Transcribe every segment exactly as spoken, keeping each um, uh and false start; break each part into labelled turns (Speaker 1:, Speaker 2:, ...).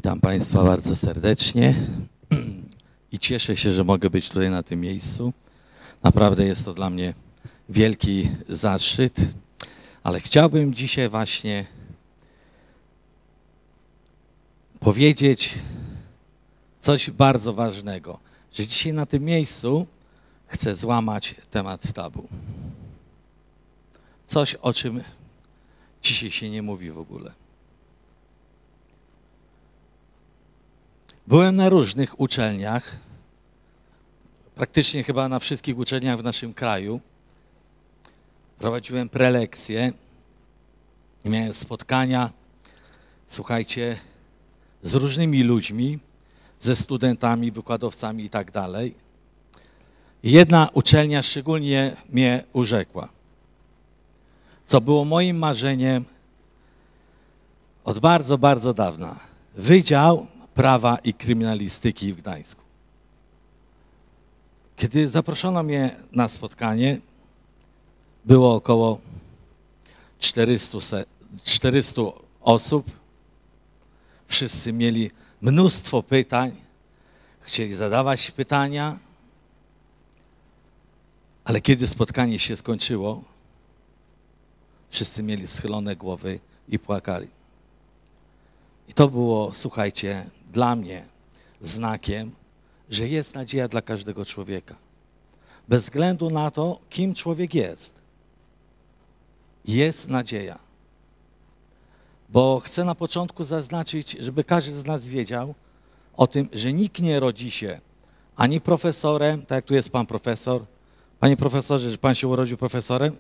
Speaker 1: Witam Państwa bardzo serdecznie i cieszę się, że mogę być tutaj na tym miejscu. Naprawdę jest to dla mnie wielki zaszczyt, ale chciałbym dzisiaj właśnie powiedzieć coś bardzo ważnego, że dzisiaj na tym miejscu chcę złamać temat tabu. Coś, o czym dzisiaj się nie mówi w ogóle. Byłem na różnych uczelniach, praktycznie chyba na wszystkich uczelniach w naszym kraju. Prowadziłem prelekcje, miałem spotkania, słuchajcie, z różnymi ludźmi, ze studentami, wykładowcami i tak dalej. Jedna uczelnia szczególnie mnie urzekła, co było moim marzeniem od bardzo, bardzo dawna. Wydział Prawa i Kryminalistyki w Gdańsku. Kiedy zaproszono mnie na spotkanie, było około czterystu osób. Wszyscy mieli mnóstwo pytań, chcieli zadawać pytania, ale kiedy spotkanie się skończyło, wszyscy mieli schylone głowy i płakali. I to było, słuchajcie, dla mnie znakiem, że jest nadzieja dla każdego człowieka. Bez względu na to, kim człowiek jest. Jest nadzieja. Bo chcę na początku zaznaczyć, żeby każdy z nas wiedział o tym, że nikt nie rodzi się ani profesorem, tak jak tu jest pan profesor. Panie profesorze, że pan się urodził profesorem?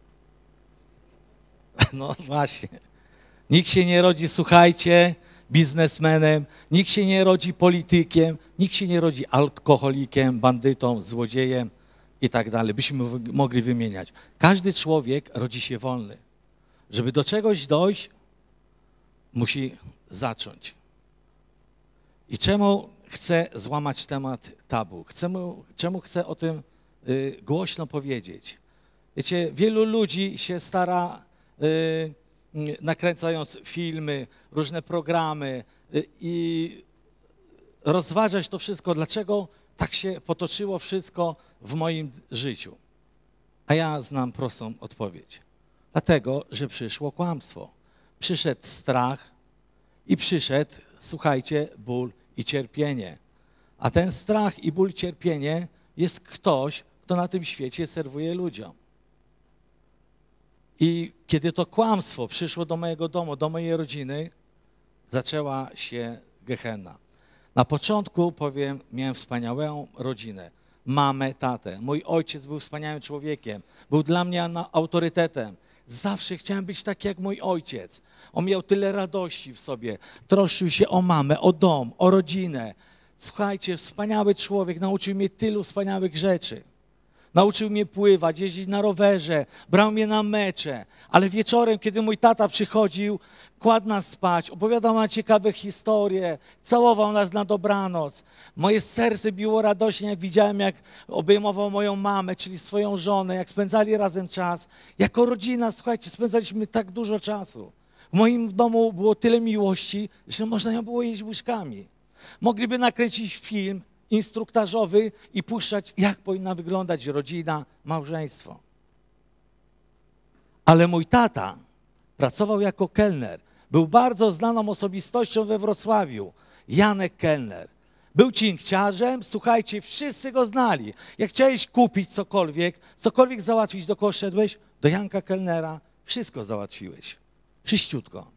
Speaker 1: No właśnie. Nikt się nie rodzi, słuchajcie, biznesmenem, nikt się nie rodzi politykiem, nikt się nie rodzi alkoholikiem, bandytą, złodziejem i tak dalej. Byśmy mogli wymieniać. Każdy człowiek rodzi się wolny. Żeby do czegoś dojść, musi zacząć. I czemu chcę złamać temat tabu? Czemu, czemu chcę o tym y, głośno powiedzieć? Wiecie, wielu ludzi się stara, y, nakręcając filmy, różne programy y, i rozważać to wszystko, dlaczego tak się potoczyło wszystko w moim życiu. A ja znam prostą odpowiedź. Dlatego, że przyszło kłamstwo. Przyszedł strach i przyszedł, słuchajcie, ból i cierpienie. A ten strach i ból i cierpienie jest ktoś, kto na tym świecie serwuje ludziom. I kiedy to kłamstwo przyszło do mojego domu, do mojej rodziny, zaczęła się gehenna. Na początku, powiem, miałem wspaniałą rodzinę. Mamę, tatę. Mój ojciec był wspaniałym człowiekiem. Był dla mnie autorytetem. Zawsze chciałem być taki jak mój ojciec. On miał tyle radości w sobie. Troszczył się o mamę, o dom, o rodzinę. Słuchajcie, wspaniały człowiek, nauczył mnie tylu wspaniałych rzeczy. Nauczył mnie pływać, jeździć na rowerze, brał mnie na mecze. Ale wieczorem, kiedy mój tata przychodził, kładł nas spać, opowiadał nam ciekawe historie, całował nas na dobranoc. Moje serce biło radośnie, jak widziałem, jak obejmował moją mamę, czyli swoją żonę, jak spędzali razem czas. Jako rodzina, słuchajcie, spędzaliśmy tak dużo czasu. W moim domu było tyle miłości, że można ją było jeść łyżkami. Mogliby nakręcić film instruktażowy i puszczać, jak powinna wyglądać rodzina, małżeństwo. Ale mój tata pracował jako kelner. Był bardzo znaną osobistością we Wrocławiu. Janek Kelner. Był cinkciarzem, słuchajcie, wszyscy go znali. Jak chciałeś kupić cokolwiek, cokolwiek załatwić, do kogo szedłeś, do Janka Kelnera, wszystko załatwiłeś. Wszyściutko.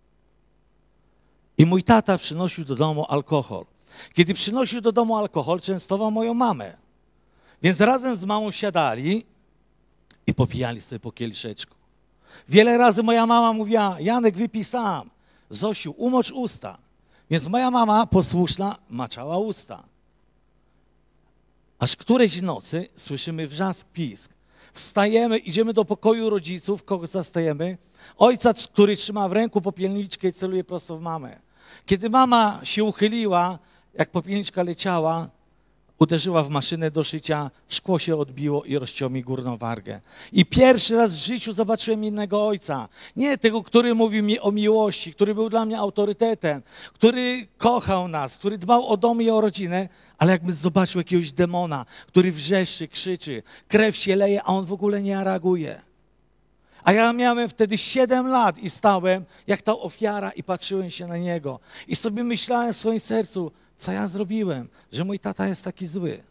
Speaker 1: I mój tata przynosił do domu alkohol. Kiedy przynosił do domu alkohol, częstował moją mamę. Więc razem z mamą siadali i popijali sobie po kieliszeczku. Wiele razy moja mama mówiła: Janek, wypij sam. Zosiu, umocz usta. Więc moja mama posłuszna maczała usta. Aż którejś nocy słyszymy wrzask, pisk. Wstajemy, idziemy do pokoju rodziców, kogo zastajemy? Ojca, który trzyma w ręku popielniczkę i celuje prosto w mamę. Kiedy mama się uchyliła, jak popielniczka leciała, uderzyła w maszynę do szycia, szkło się odbiło i rozciął mi górną wargę. I pierwszy raz w życiu zobaczyłem innego ojca. Nie tego, który mówił mi o miłości, który był dla mnie autorytetem, który kochał nas, który dbał o dom i o rodzinę, ale jakbym zobaczył jakiegoś demona, który wrzeszczy, krzyczy, krew się leje, a on w ogóle nie reaguje. A ja miałem wtedy siedem lat i stałem jak ta ofiara i patrzyłem się na niego. I sobie myślałem w swoim sercu, co ja zrobiłem, że mój tata jest taki zły.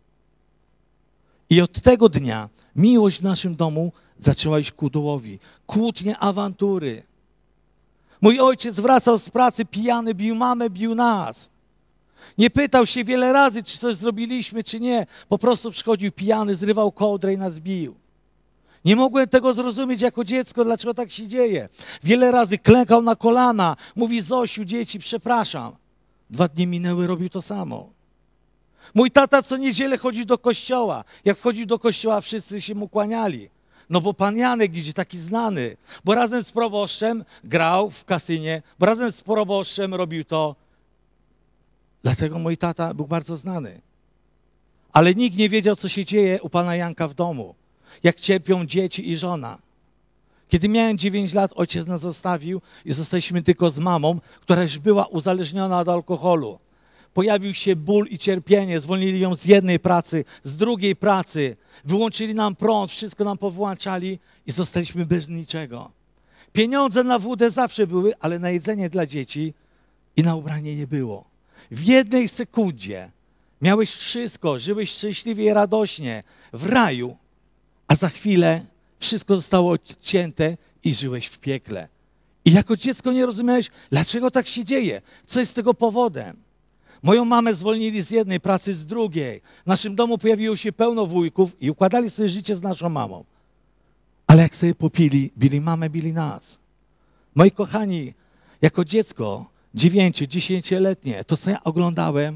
Speaker 1: I od tego dnia miłość w naszym domu zaczęła iść ku dołowi. Kłótnie, awantury. Mój ojciec wracał z pracy pijany, bił mamę, bił nas. Nie pytał się wiele razy, czy coś zrobiliśmy, czy nie. Po prostu przychodził pijany, zrywał kołdrę i nas bił. Nie mogłem tego zrozumieć jako dziecko, dlaczego tak się dzieje. Wiele razy klękał na kolana, mówi: Zosiu, dzieci, przepraszam. Dwa dni minęły, robił to samo. Mój tata co niedzielę chodził do kościoła. Jak wchodził do kościoła, wszyscy się mu kłaniali. No bo pan Janek idzie, taki znany. Bo razem z proboszczem grał w kasynie, bo razem z proboszczem robił to. Dlatego mój tata był bardzo znany. Ale nikt nie wiedział, co się dzieje u pana Janka w domu. Jak cierpią dzieci i żona. Kiedy miałem dziewięć lat, ojciec nas zostawił i zostaliśmy tylko z mamą, która już była uzależniona od alkoholu. Pojawił się ból i cierpienie, zwolnili ją z jednej pracy, z drugiej pracy, wyłączyli nam prąd, wszystko nam powłączali i zostaliśmy bez niczego. Pieniądze na wódę zawsze były, ale na jedzenie dla dzieci i na ubranie nie było. W jednej sekundzie miałeś wszystko, żyłeś szczęśliwie i radośnie w raju, a za chwilę wszystko zostało odcięte i żyłeś w piekle. I jako dziecko nie rozumiałeś, dlaczego tak się dzieje, co jest tego powodem. Moją mamę zwolnili z jednej pracy, z drugiej. W naszym domu pojawiło się pełno wujków i układali sobie życie z naszą mamą. Ale jak sobie popili, bili mamę, bili nas. Moi kochani, jako dziecko, dziewięcio-, dziesięcioletnie, to co ja oglądałem,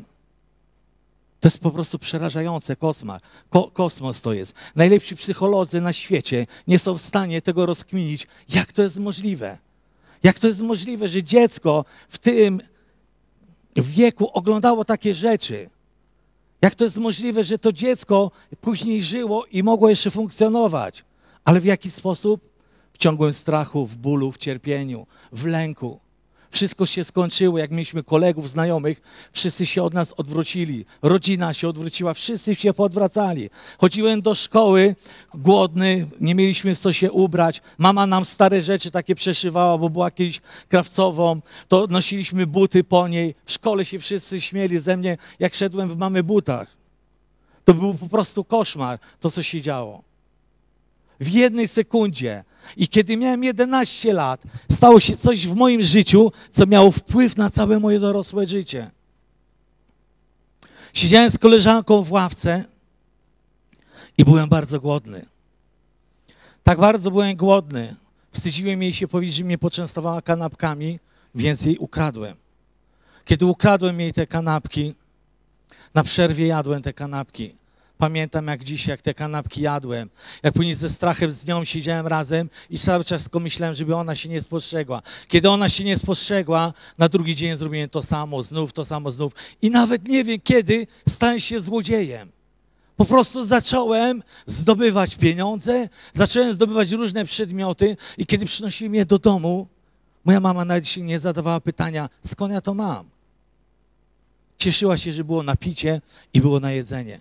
Speaker 1: to jest po prostu przerażające, kosmos. Ko kosmos to jest. Najlepsi psycholodzy na świecie nie są w stanie tego rozkminić, jak to jest możliwe. Jak to jest możliwe, że dziecko w tym wieku oglądało takie rzeczy. Jak to jest możliwe, że to dziecko później żyło i mogło jeszcze funkcjonować. Ale w jaki sposób? W ciągłym strachu, w bólu, w cierpieniu, w lęku. Wszystko się skończyło, jak mieliśmy kolegów, znajomych, wszyscy się od nas odwrócili. Rodzina się odwróciła, wszyscy się podwracali. Chodziłem do szkoły głodny, nie mieliśmy w co się ubrać. Mama nam stare rzeczy takie przeszywała, bo była kiedyś krawcową. To nosiliśmy buty po niej. W szkole się wszyscy śmieli ze mnie, jak szedłem w mamy butach. To był po prostu koszmar, to co się działo. W jednej sekundzie. I kiedy miałem jedenaście lat, stało się coś w moim życiu, co miało wpływ na całe moje dorosłe życie. Siedziałem z koleżanką w ławce i byłem bardzo głodny. Tak bardzo byłem głodny. Wstydziłem jej się powiedzieć, że mnie poczęstowała kanapkami, więc jej ukradłem. Kiedy ukradłem jej te kanapki, na przerwie jadłem te kanapki. Pamiętam jak dziś, jak te kanapki jadłem, jak później ze strachem z nią siedziałem razem i cały czas tylko myślałem, żeby ona się nie spostrzegła. Kiedy ona się nie spostrzegła, na drugi dzień zrobiłem to samo, znów to samo, znów. I nawet nie wiem kiedy stałem się złodziejem. Po prostu zacząłem zdobywać pieniądze, zacząłem zdobywać różne przedmioty i kiedy przynosiłem je do domu, moja mama nawet się nie zadawała pytania, skąd ja to mam. Cieszyła się, że było na picie i było na jedzenie.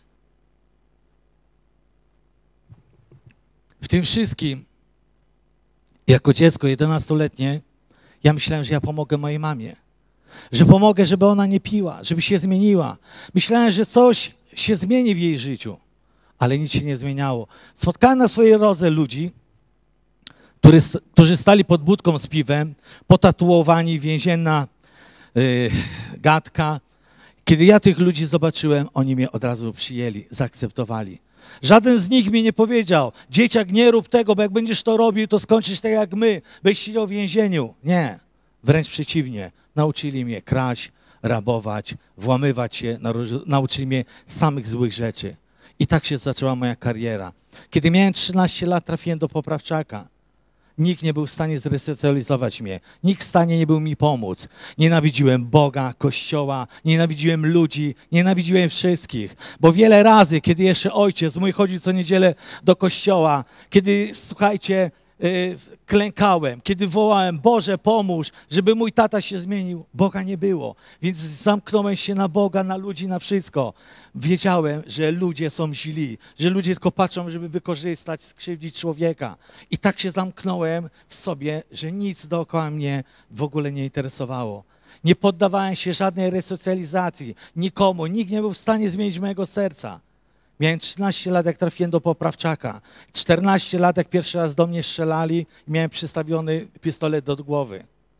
Speaker 1: W tym wszystkim, jako dziecko jedenastoletnie, ja myślałem, że ja pomogę mojej mamie. Że pomogę, żeby ona nie piła, żeby się zmieniła. Myślałem, że coś się zmieni w jej życiu, ale nic się nie zmieniało. Spotkałem na swojej drodze ludzi, który, którzy stali pod budką z piwem, potatuowani, więzienna yy, gadka. Kiedy ja tych ludzi zobaczyłem, oni mnie od razu przyjęli, zaakceptowali. Żaden z nich mi nie powiedział, dzieciak, nie rób tego, bo jak będziesz to robił, to skończysz tak jak my, będziesz siedział w więzieniu. Nie, wręcz przeciwnie. Nauczyli mnie kraść, rabować, włamywać się, nauczyli mnie samych złych rzeczy. I tak się zaczęła moja kariera. Kiedy miałem trzynaście lat, trafiłem do poprawczaka. Nikt nie był w stanie zresocjalizować mnie. Nikt w stanie nie był mi pomóc. Nienawidziłem Boga, Kościoła, nienawidziłem ludzi, nienawidziłem wszystkich. Bo wiele razy, kiedy jeszcze ojciec mój chodził co niedzielę do kościoła, kiedy, słuchajcie, yy, klękałem, kiedy wołałem, Boże, pomóż, żeby mój tata się zmienił, Boga nie było. Więc zamknąłem się na Boga, na ludzi, na wszystko. Wiedziałem, że ludzie są źli, że ludzie tylko patrzą, żeby wykorzystać, skrzywdzić człowieka. I tak się zamknąłem w sobie, że nic dookoła mnie w ogóle nie interesowało. Nie poddawałem się żadnej resocjalizacji, nikomu. Nikt nie był w stanie zmienić mojego serca. Miałem trzynaście lat, jak trafiłem do poprawczaka. czternaście lat, jak pierwszy raz do mnie strzelali i miałem przystawiony pistolet do głowy.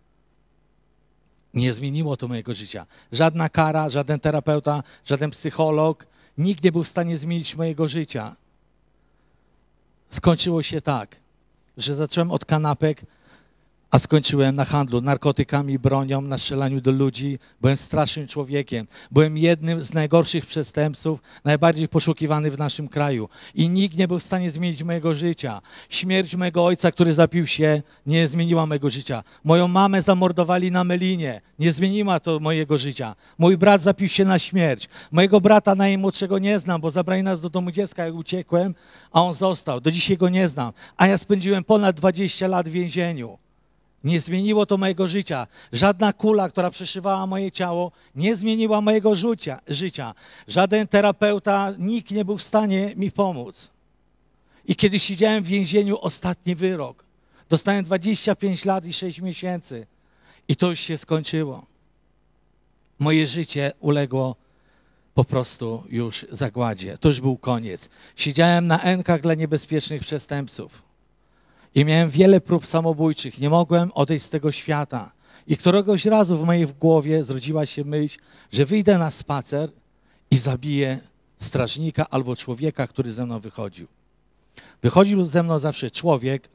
Speaker 1: Nie zmieniło to mojego życia. Żadna kara, żaden terapeuta, żaden psycholog, nikt nie był w stanie zmienić mojego życia. Skończyło się tak, że zacząłem od kanapek, a skończyłem na handlu narkotykami, bronią, na strzelaniu do ludzi. Byłem strasznym człowiekiem. Byłem jednym z najgorszych przestępców, najbardziej poszukiwany w naszym kraju. I nikt nie był w stanie zmienić mojego życia. Śmierć mojego ojca, który zapił się, nie zmieniła mojego życia. Moją mamę zamordowali na Melinie. Nie zmieniła to mojego życia. Mój brat zapił się na śmierć. Mojego brata najmłodszego nie znam, bo zabrali nas do domu dziecka, jak uciekłem, a on został. Do dzisiaj go nie znam. A ja spędziłem ponad dwadzieścia lat w więzieniu. Nie zmieniło to mojego życia. Żadna kula, która przeszywała moje ciało, nie zmieniła mojego życia. życia. Żaden terapeuta, nikt nie był w stanie mi pomóc. I kiedy siedziałem w więzieniu, ostatni wyrok. Dostałem dwadzieścia pięć lat i sześć miesięcy. I to już się skończyło. Moje życie uległo po prostu już zagładzie. To już był koniec. Siedziałem na enkach dla niebezpiecznych przestępców. I miałem wiele prób samobójczych. Nie mogłem odejść z tego świata. I któregoś razu w mojej głowie zrodziła się myśl, że wyjdę na spacer i zabiję strażnika albo człowieka, który ze mną wychodził. Wychodził ze mną zawsze człowiek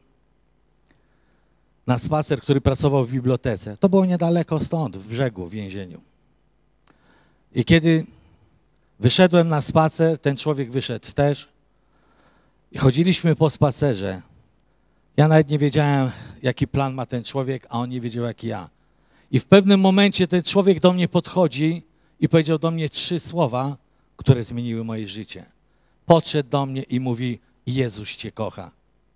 Speaker 1: na spacer, który pracował w bibliotece. To było niedaleko stąd, w brzegu, w więzieniu. I kiedy wyszedłem na spacer, ten człowiek wyszedł też i chodziliśmy po spacerze. Ja nawet nie wiedziałem, jaki plan ma ten człowiek, a on nie wiedział, jaki ja. I w pewnym momencie ten człowiek do mnie podchodzi i powiedział do mnie trzy słowa, które zmieniły moje życie. Podszedł do mnie i mówi, Jezus cię kocha.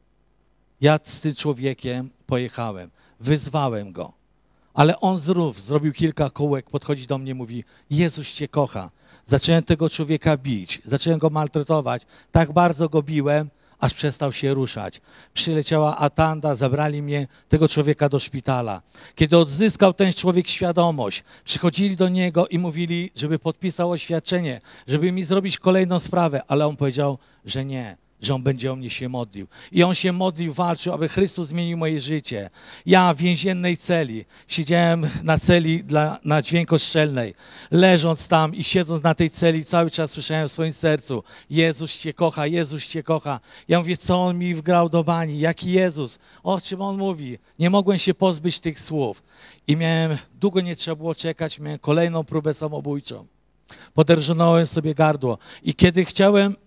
Speaker 1: Ja z tym człowiekiem pojechałem, wyzwałem go, ale on znów zrobił kilka kółek, podchodzi do mnie i mówi, Jezus cię kocha. Zacząłem tego człowieka bić, zacząłem go maltretować, tak bardzo go biłem, aż przestał się ruszać. Przyleciała atanda, zabrali mnie, tego człowieka, do szpitala. Kiedy odzyskał ten człowiek świadomość, przychodzili do niego i mówili, żeby podpisał oświadczenie, żeby mi zrobić kolejną sprawę, ale on powiedział, że nie, że on będzie o mnie się modlił. I on się modlił, walczył, aby Chrystus zmienił moje życie. Ja w więziennej celi, siedziałem na celi dla, na dźwiękostrzelnej, leżąc tam i siedząc na tej celi, cały czas słyszałem w swoim sercu, Jezus cię kocha, Jezus cię kocha. Ja mówię, co on mi wgrał do bani, jaki Jezus, o czym on mówi. Nie mogłem się pozbyć tych słów. I miałem, długo nie trzeba było czekać, miałem kolejną próbę samobójczą. Poderżnąłem sobie gardło i kiedy chciałem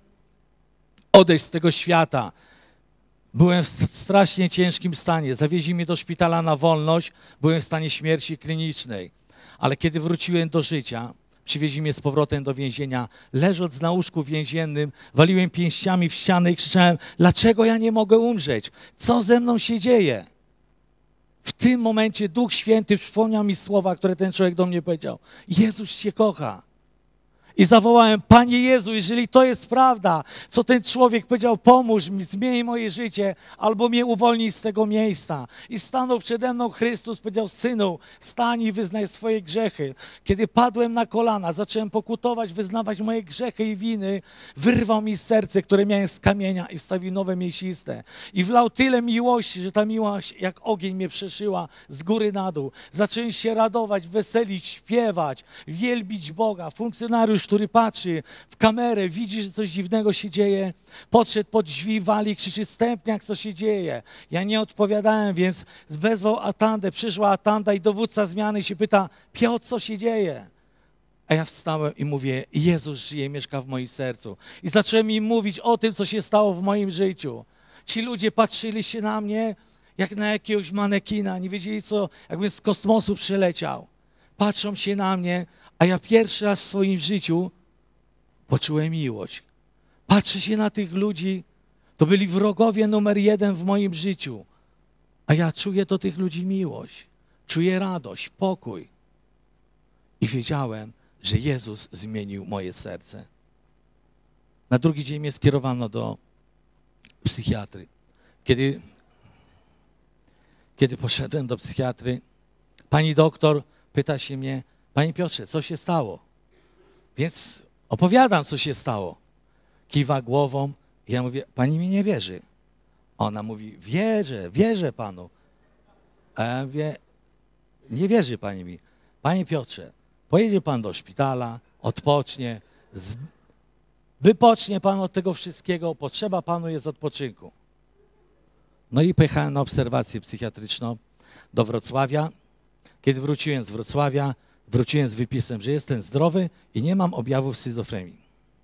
Speaker 1: odejść z tego świata. Byłem w strasznie ciężkim stanie. Zawieźli mnie do szpitala na wolność. Byłem w stanie śmierci klinicznej. Ale kiedy wróciłem do życia, przywieźli mnie z powrotem do więzienia. Leżąc na łóżku więziennym, waliłem pięściami w ścianę i krzyczałem, dlaczego ja nie mogę umrzeć? Co ze mną się dzieje? W tym momencie Duch Święty przypomniał mi słowa, które ten człowiek do mnie powiedział. Jezus cię kocha. I zawołałem, Panie Jezu, jeżeli to jest prawda, co ten człowiek powiedział, pomóż mi, zmień moje życie, albo mnie uwolnij z tego miejsca. I stanął przede mną Chrystus, powiedział, Synu, stań i wyznaj swoje grzechy. Kiedy padłem na kolana, zacząłem pokutować, wyznawać moje grzechy i winy, wyrwał mi serce, które miałem z kamienia i wstawił nowe mięsiste. I wlał tyle miłości, że ta miłość jak ogień mnie przeszyła z góry na dół. Zacząłem się radować, weselić, śpiewać, wielbić Boga. Funkcjonariusz, który patrzy w kamerę, widzi, że coś dziwnego się dzieje, podszedł pod drzwi, wali, krzyczy, Stępniak, co się dzieje? Ja nie odpowiadałem, więc wezwał atandę, przyszła atanda i dowódca zmiany się pyta, Piotr, co się dzieje? A ja wstałem i mówię, Jezus żyje, mieszka w moim sercu. I zacząłem im mówić o tym, co się stało w moim życiu. Ci ludzie patrzyli się na mnie jak na jakiegoś manekina, nie wiedzieli co, jakbym z kosmosu przyleciał. Patrzą się na mnie, a ja pierwszy raz w swoim życiu poczułem miłość. Patrzę się na tych ludzi, to byli wrogowie numer jeden w moim życiu, a ja czuję do tych ludzi miłość, czuję radość, pokój. I wiedziałem, że Jezus zmienił moje serce. Na drugi dzień mnie skierowano do psychiatry. Kiedy, kiedy poszedłem do psychiatry, pani doktor pyta się mnie, panie Piotrze, co się stało? Więc opowiadam, co się stało. Kiwa głową i ja mówię, pani mi nie wierzy. Ona mówi, wierzę, wierzę panu. A ja mówię, nie wierzy pani mi. Panie Piotrze, pojedzie pan do szpitala, odpocznie, z... wypocznie pan od tego wszystkiego, potrzeba panu jest odpoczynku. No i pojechałem na obserwację psychiatryczną do Wrocławia. Kiedy wróciłem z Wrocławia, wróciłem z wypisem, że jestem zdrowy i nie mam objawów schizofrenii.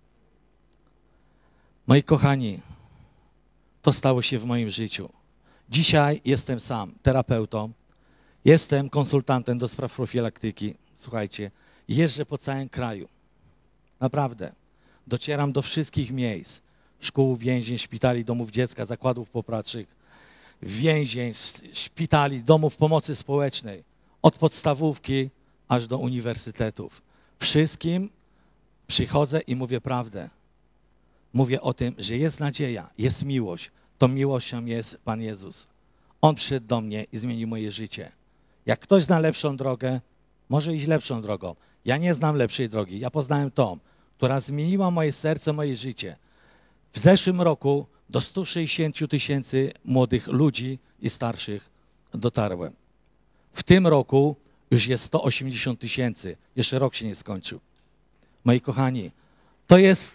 Speaker 1: Moi kochani, to stało się w moim życiu. Dzisiaj jestem sam terapeutą, jestem konsultantem do spraw profilaktyki. Słuchajcie, jeżdżę po całym kraju. Naprawdę. Docieram do wszystkich miejsc. Szkół, więzień, szpitali, domów dziecka, zakładów poprawczych, więzień, szpitali, domów pomocy społecznej. Od podstawówki aż do uniwersytetów. Wszystkim przychodzę i mówię prawdę. Mówię o tym, że jest nadzieja, jest miłość. Tą miłością jest Pan Jezus. On przyszedł do mnie i zmienił moje życie. Jak ktoś zna lepszą drogę, może iść lepszą drogą. Ja nie znam lepszej drogi. Ja poznałem tą, która zmieniła moje serce, moje życie. W zeszłym roku do stu sześćdziesięciu tysięcy młodych ludzi i starszych dotarłem. W tym roku już jest sto osiemdziesiąt tysięcy. Jeszcze rok się nie skończył. Moi kochani, to jest...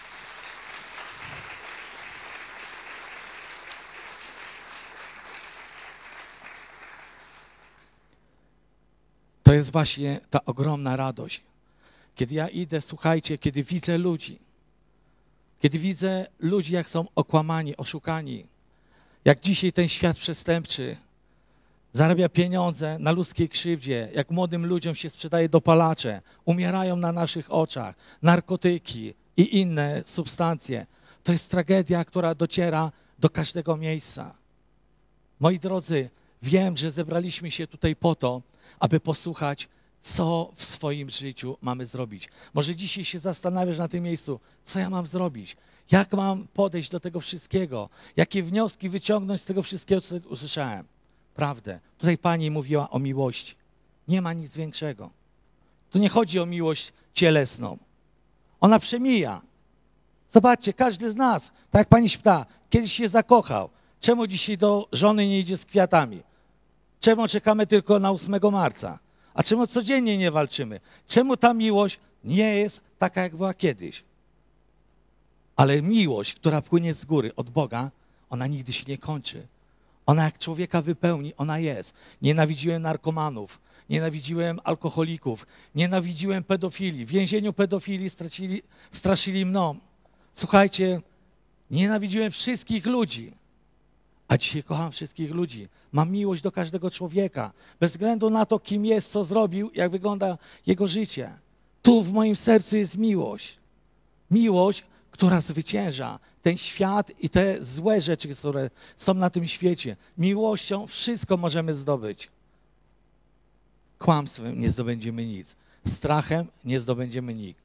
Speaker 1: To jest właśnie ta ogromna radość. Kiedy ja idę, słuchajcie, kiedy widzę ludzi, kiedy widzę ludzi, jak są okłamani, oszukani, jak dzisiaj ten świat przestępczy zarabia pieniądze na ludzkiej krzywdzie, jak młodym ludziom się sprzedaje dopalacze, umierają na naszych oczach, narkotyki i inne substancje. To jest tragedia, która dociera do każdego miejsca. Moi drodzy, wiem, że zebraliśmy się tutaj po to, aby posłuchać, co w swoim życiu mamy zrobić. Może dzisiaj się zastanawiasz na tym miejscu, co ja mam zrobić? Jak mam podejść do tego wszystkiego? Jakie wnioski wyciągnąć z tego wszystkiego, co usłyszałem? Prawdę. Tutaj Pani mówiła o miłości. Nie ma nic większego. Tu nie chodzi o miłość cielesną. Ona przemija. Zobaczcie, każdy z nas, tak jak Pani pyta, kiedyś się zakochał. Czemu dzisiaj do żony nie idzie z kwiatami? Czemu czekamy tylko na ósmego marca? A czemu codziennie nie walczymy? Czemu ta miłość nie jest taka, jak była kiedyś? Ale miłość, która płynie z góry, od Boga, ona nigdy się nie kończy. Ona jak człowieka wypełni, ona jest. Nienawidziłem narkomanów, nienawidziłem alkoholików, nienawidziłem pedofili. W więzieniu pedofili stracili, straszyli mną. Słuchajcie, nienawidziłem wszystkich ludzi. A dzisiaj kocham wszystkich ludzi. Mam miłość do każdego człowieka. Bez względu na to, kim jest, co zrobił, jak wygląda jego życie. Tu w moim sercu jest miłość. Miłość, która zwycięża ten świat i te złe rzeczy, które są na tym świecie. Miłością wszystko możemy zdobyć. Kłamstwem nie zdobędziemy nic. Strachem nie zdobędziemy nic.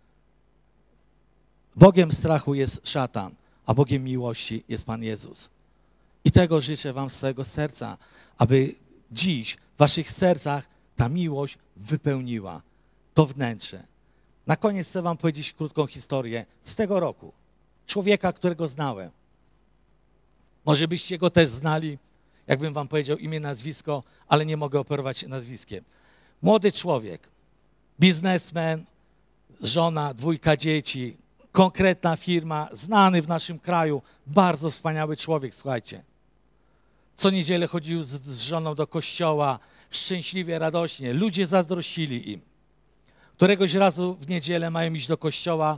Speaker 1: Bogiem strachu jest szatan, a Bogiem miłości jest Pan Jezus. I tego życzę wam z całego serca, aby dziś w waszych sercach ta miłość wypełniła to wnętrze. Na koniec chcę wam powiedzieć krótką historię z tego roku. Człowieka, którego znałem. Może byście go też znali, jakbym wam powiedział imię, nazwisko, ale nie mogę operować nazwiskiem. Młody człowiek, biznesmen, żona, dwójka dzieci, konkretna firma, znany w naszym kraju, bardzo wspaniały człowiek, słuchajcie. Co niedzielę chodził z, z żoną do kościoła, szczęśliwie, radośnie. Ludzie zazdrościli im. Któregoś razu w niedzielę mają iść do kościoła,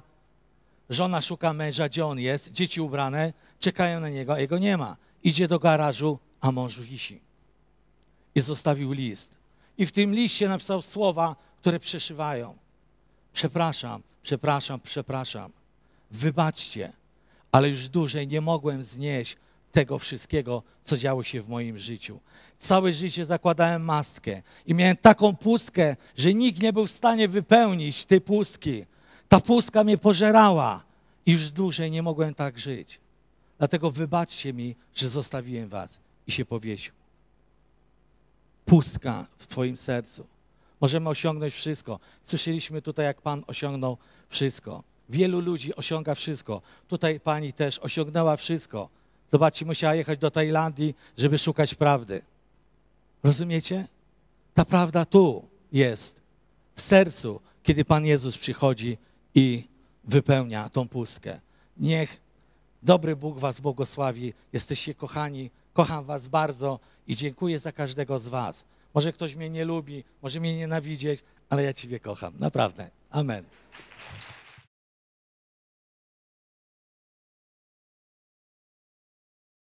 Speaker 1: żona szuka męża, gdzie on jest, dzieci ubrane, czekają na niego, a jego nie ma. Idzie do garażu, a mąż wisi. I zostawił list. I w tym liście napisał słowa, które przeszywają. Przepraszam, przepraszam, przepraszam. Wybaczcie, ale już dłużej nie mogłem znieść tego wszystkiego, co działo się w moim życiu. Całe życie zakładałem maskę i miałem taką pustkę, że nikt nie był w stanie wypełnić tej pustki. Ta pustka mnie pożerała i już dłużej nie mogłem tak żyć. Dlatego wybaczcie mi, że zostawiłem was i się powiesił. Pustka w twoim sercu. Możemy osiągnąć wszystko. Słyszeliśmy tutaj, jak Pan osiągnął wszystko. Wielu ludzi osiąga wszystko. Tutaj Pani też osiągnęła wszystko. Zobaczcie, musiała jechać do Tajlandii, żeby szukać prawdy. Rozumiecie? Ta prawda tu jest, w sercu, kiedy Pan Jezus przychodzi i wypełnia tą pustkę. Niech dobry Bóg was błogosławi. Jesteście kochani. Kocham was bardzo i dziękuję za każdego z was. Może ktoś mnie nie lubi, może mnie nienawidzieć, ale ja Ciebie kocham. Naprawdę. Amen.